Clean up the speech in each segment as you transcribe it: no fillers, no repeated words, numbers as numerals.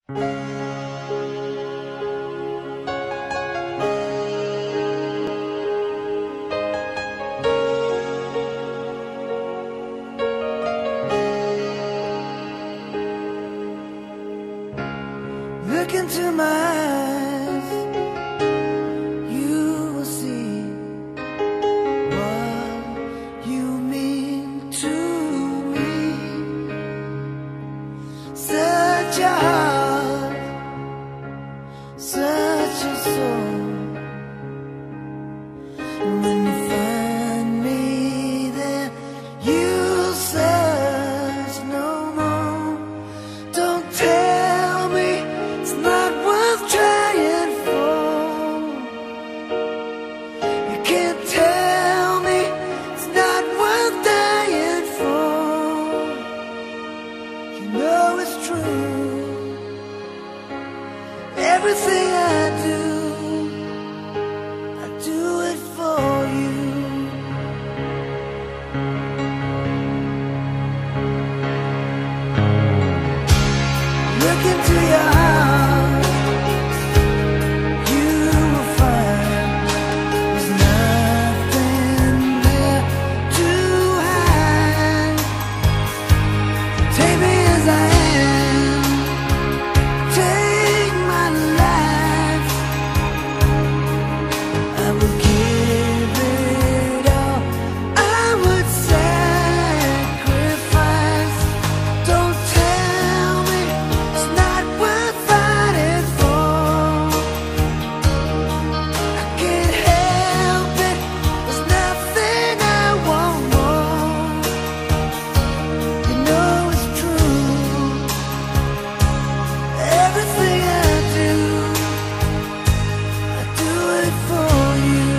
Look into my eyes, you will see what you mean to me. Such a heart, such a soul. And when you find me there, you'll search no more. Don't tell me it's not worth trying for. You can't tell me it's not worth dying for. You know it's true. Everything I do it for you. Look into your heart, you will find there's nothing there to hide. Take me as I am, take my life. I will give it all, I would sacrifice. Don't tell me it's not worth fighting for. I can't help it, there's nothing I want more. You know it's true. Everything I do it for you.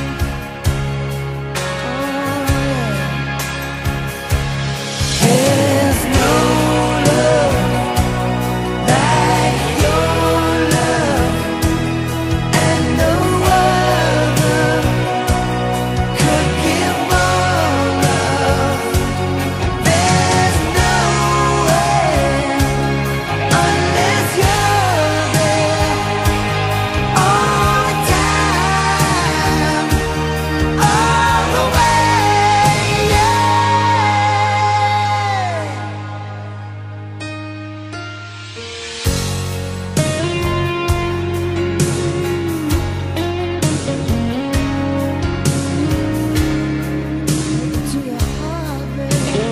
There's no love like your love, and no other could give more love. There's no way unless you're there all the time, all the way, yeah. To your heart, baby.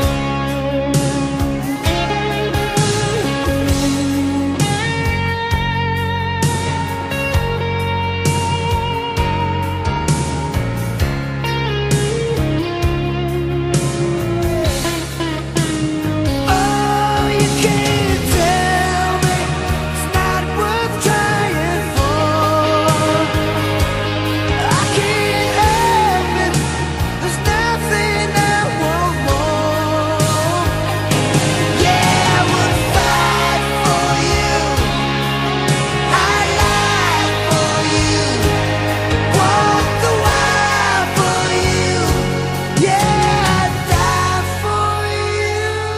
Oh, you can't tell me it's not worth trying for. I can't help it, there's nothing I want more. Yeah, I would fight for you, I'd lie for you, walk the wire for you. Yeah, I'd die for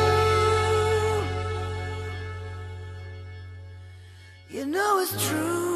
you. You know it's true.